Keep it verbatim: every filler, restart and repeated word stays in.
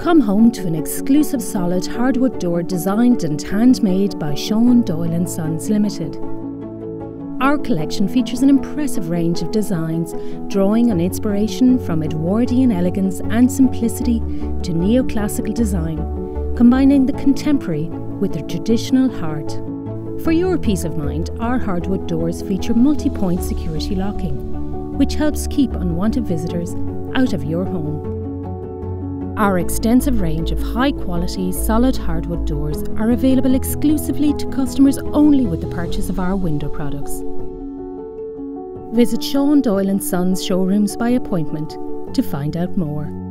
Come home to an exclusive solid hardwood door designed and handmade by Doyle and Sons Limited. Our collection features an impressive range of designs, drawing on inspiration from Edwardian elegance and simplicity to neoclassical design, combining the contemporary with the traditional heart. For your peace of mind, our hardwood doors feature multi-point security locking, which helps keep unwanted visitors out of your home. Our extensive range of high-quality, solid hardwood doors are available exclusively to customers only with the purchase of our window products. Visit Doyle and Sons showrooms by appointment to find out more.